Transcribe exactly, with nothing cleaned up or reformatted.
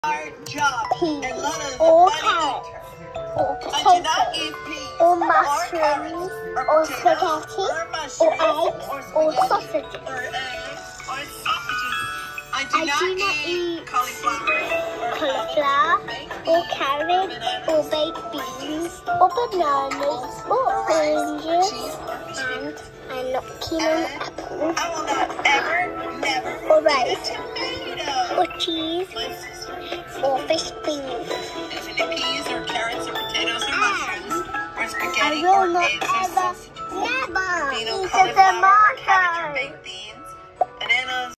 hard job peas, and let us or money carrots, eater. or I do not potatoes, eat peas, or or mushrooms, carrots, or or potatoes, spaghetti, or or mushrooms, eggs, or or spaghetti, sausages. or eggs, or sausages. I do I not, do not eat, eat cauliflower, or cauliflower, cabbage, or or carrots, bananas, or baked beans, or bananas, or oranges, and I'm not keen on apples, I will not ever, never or eat a rice, tomato. or cheese, My sister eats or fish beans. Isn't it peas or carrots or potatoes or mushrooms or I spaghetti will or not eggs or ever, sausages? never Bean or eat a cauliflower or cabbage or tomato. baked beans.